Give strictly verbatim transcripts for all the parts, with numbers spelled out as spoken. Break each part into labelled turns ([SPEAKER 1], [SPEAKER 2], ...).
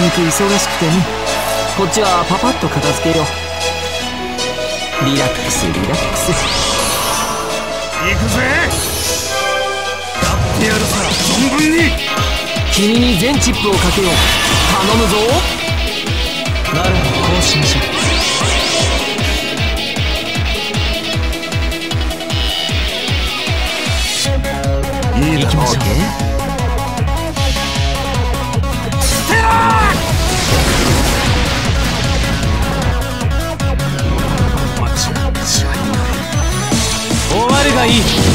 [SPEAKER 1] く忙しくてね。こっちはパパッと片付けよう。リラックスリラックス。
[SPEAKER 2] 行くぜ。やってやるさ、存分に。
[SPEAKER 1] 君に全チップをかけよう。頼むぞ。ならばこうしましょう。いいだろう。ステラー。間違っちゃいない。終わるがいい。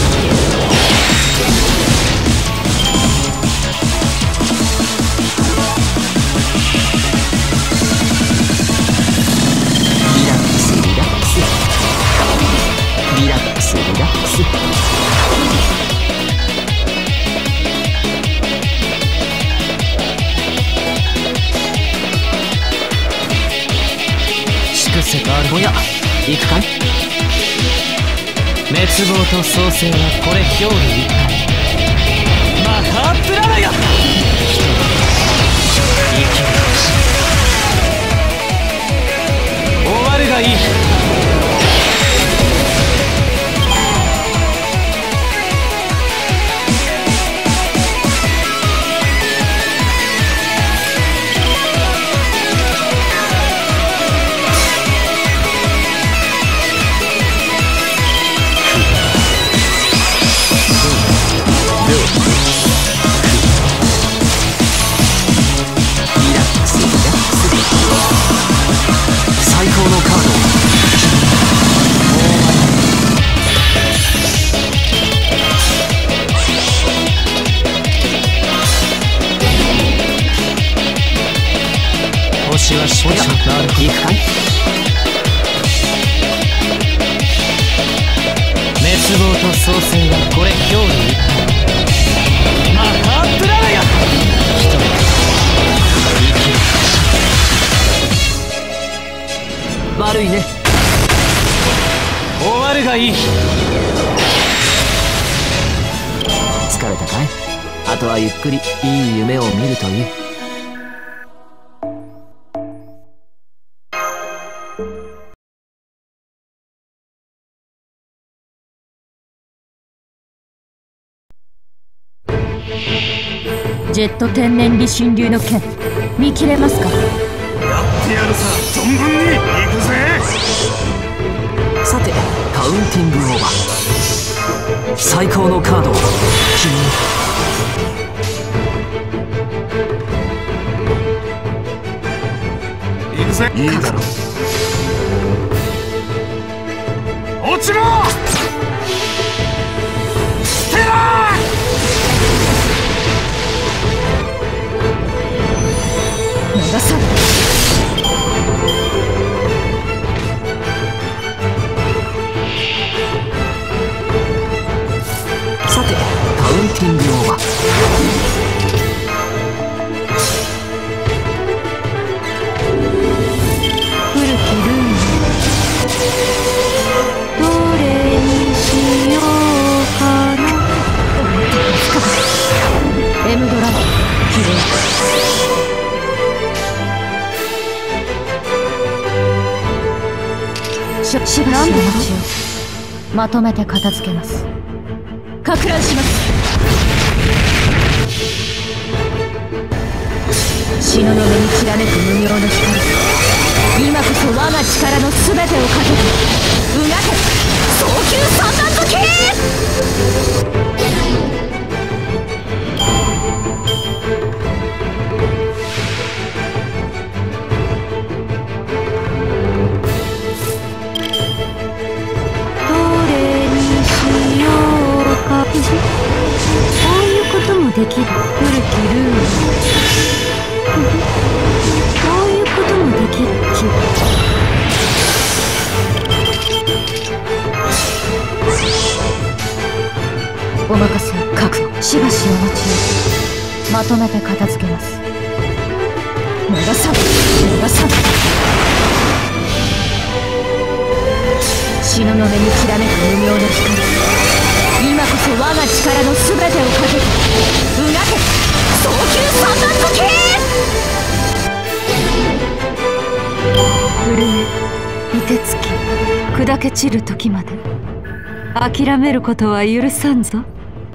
[SPEAKER 1] リラックスリラックス。リラックスリラックス。おや、行くかい。滅亡と創生はこれ表裏一体。マハープラナヤ。人は生きるし。終わるがいい。最高のカードを。星は少々なる。行くかい。滅亡と創生はこれ表裏一体。マハープラナヤ。人々生きる。悪いね。終わるがいい。疲れたかい。あとはゆっくりいい夢を見るといい。
[SPEAKER 3] ジェット天然理心流の剣、見切れますか。
[SPEAKER 2] やってやるさ、存分に。行くぜ。
[SPEAKER 1] さて、カウンティングオーバー。最高のカードを君
[SPEAKER 2] に。行くぜ。いいだろう。落ちろ。ステラー。
[SPEAKER 3] 流され
[SPEAKER 1] さて、カウンティングオーバー。
[SPEAKER 3] 古きルーム、どれにしようかな。エムドラゴン起動。しばしばしお待ちを。まとめて片付けます。かく乱します。東雲にきらめく無名の光、今こそ我が力の全てをかけてうがけ早急三段解き。こういうこともできる。古きルール。こういうこともできる。お任せを覚悟。しばしお待ちを。まとめて片付けます。逃さぬ逃さぬ。東雲にきらめく無名の光、今こそ我が力の全てをかけてうがけ早急三段解き。 震え、凍てつき、砕け散る時まで諦めることは許さんぞ。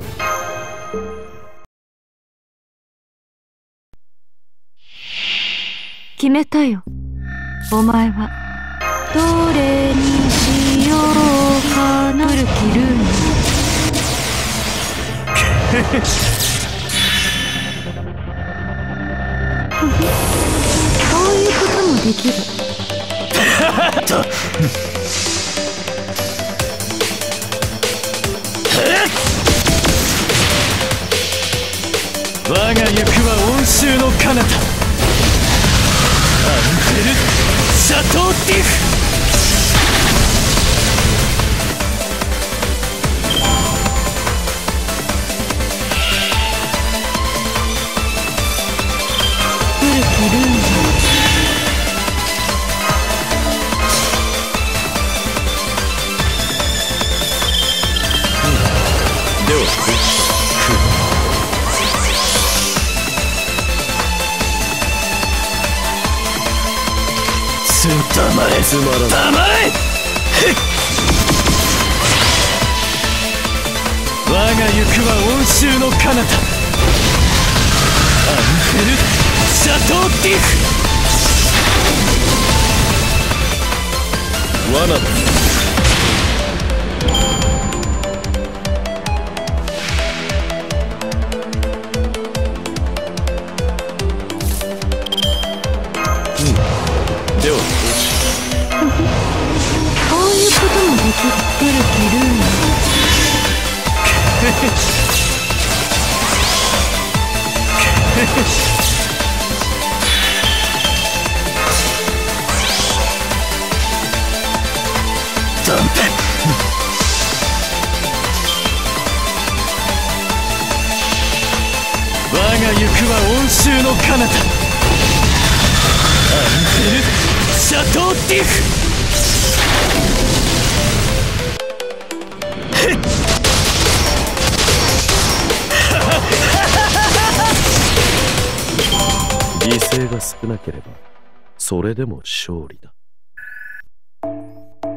[SPEAKER 3] 決めたよ。お前はどれにしようかな。古きルーナ。こういうこともできる。
[SPEAKER 1] 我が行くは温州の彼方、アンヘル・シャトー・ディフ。
[SPEAKER 3] 古きルーナ。
[SPEAKER 1] ではつたまえつまらない。たまえ。我が行くは温州の彼方、アンヘル・シャトー・ディフ。罠だ。では
[SPEAKER 3] こういうこともできる。古きルーナ。
[SPEAKER 1] 断片。我が行くは温州の彼方、アンヘル・シャトー・ディフ。犠牲が少なければそれでも勝利だ。